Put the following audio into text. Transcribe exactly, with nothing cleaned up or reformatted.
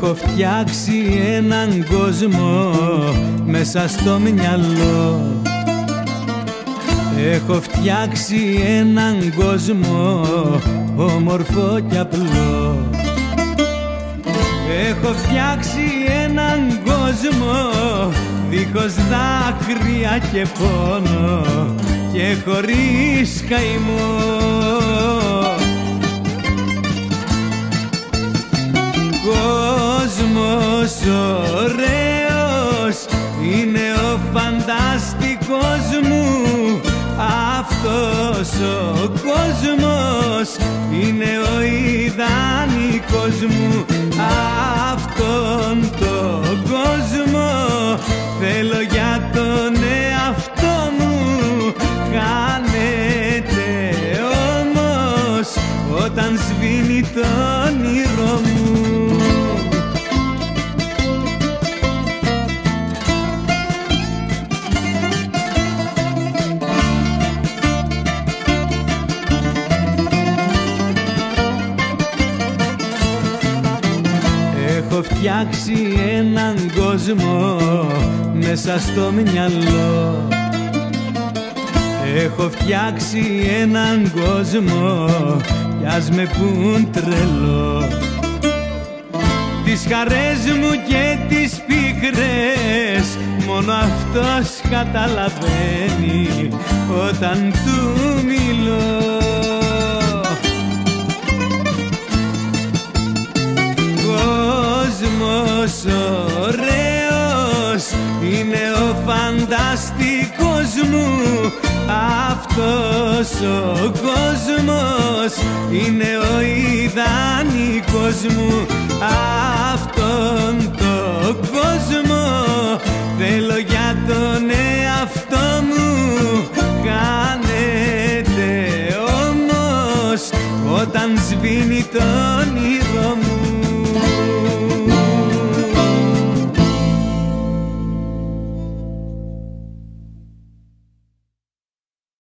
Έχω φτιάξει έναν κόσμο μέσα στο μυαλό. Έχω φτιάξει έναν κόσμο όμορφο κι απλό. Έχω φτιάξει έναν κόσμο δίχως δάκρυα και πόνο και χωρίς καημό. Κόσμος ωραίος είναι ο φανταστικός μου. Αυτός ο κόσμος είναι ο ιδανικός μου. Αυτόν τον κόσμο θέλω για τον εαυτό μου. Χάνεται όμως όταν σβήνει το όνειρό μου. Έχω φτιάξει έναν κόσμο μέσα στο μυαλό. Έχω φτιάξει έναν κόσμο κι ας με πουν τρελό. Τις χαρές μου και τις πίκρες μόνο αυτός καταλαβαίνει όταν του μιλώ. Κόσμος ωραίος είναι ο φανταστικός μου. Αυτός ο κόσμος είναι ο ιδανικός μου. Αυτόν τον κόσμο θέλω για τον εαυτό μου. Χάνεται όμως όταν σβήνει το όνειρό μου.